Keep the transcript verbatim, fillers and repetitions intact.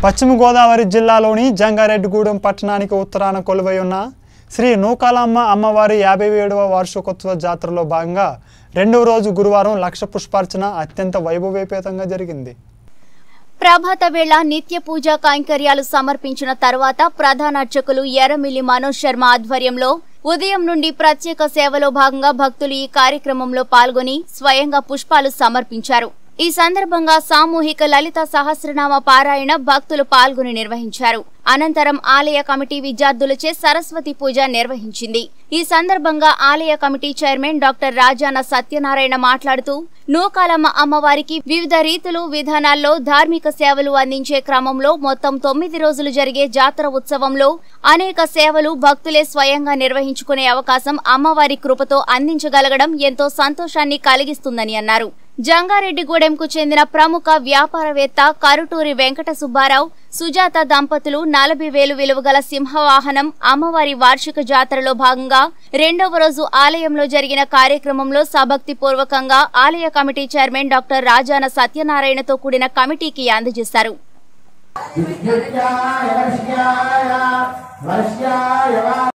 పశ్చిమ గోదావరి జిల్లాలోని జంగారెడ్డిగూడెం పట్టణానికి ఉత్తరాన కొలువై ఉన్న శ్రీ నూకాలమ్మ అమ్మవారి యాభై ఏడవ వార్షికోత్సవ జాతరలో భాగంగా రెండవ రోజు గురువారం లక్ష పుష్పార్చన అత్యంత వైభవోపేతంగా జరిగింది. ప్రభాత వేళ నిత్య పూజా కైంకర్యాలు సమర్పించిన తర్వాత ప్రధాన అర్చకులు ఎర్రమిల్లి మనోజ్ శర్మ ఆధ్వర్యంలో ఉదయం నుండి ప్రత్యేక సేవలో భాగంగా భక్తులు ఈ కార్యక్రమంలో పాల్గొని స్వయంగా పుష్పాలు సమర్పించారు. ఈ సందర్భంగా సామూహిక లలిత సహస్రనామ పారాయణ భక్తులు పాల్గొని నిర్వహించారు. అనంతరం ఆలయ కమిటీ విద్యార్థులచే సరస్వతి పూజ నిర్వహించింది. ఈ సందర్భంగా ఆలయ committee chairman doctor Rajana Satyanarayana మాట్లాడుతూ నూకాలమ్మ అమ్మవారికి వివిధ రీతులు విధానాల్లో ధార్మిక సేవలు అందించే క్రమంలో మొత్తం తొమ్మిది రోజులు జరిగే జాతర ఉత్సవంలో అనేక సేవలు భక్తులే స్వయంగా నిర్వహించుకునే అవకాశం అమ్మవారి కృపతో అందించగలగడం ఎంతో సంతోషాన్ని కలిగిస్తుందని అన్నారు. జంగారెడ్డిగూడెంకు చెందిన ప్రముఖ వ్యాపారవేత్త కరుటూరి వెంకట సుబ్బారావు, సుజాత దంపతులు నలభై వేలు విలువగల సింహవాహనం అమ్మవారి వార్షిక జాతరలో భాగంగా రెండవ రోజు ఆలయంలో జరిగిన కార్యక్రమంలో సభక్తి పూర్వకంగా ఆలయ కమిటీ చైర్మన్ డాక్టర్ రాజాన సత్యనారాయణతో కూడిన కమిటీకి అందజేశారు.